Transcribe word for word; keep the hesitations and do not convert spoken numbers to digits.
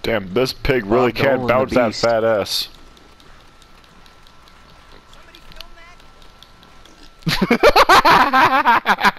Damn, this pig really can't bounce that fat ass. Somebody film that?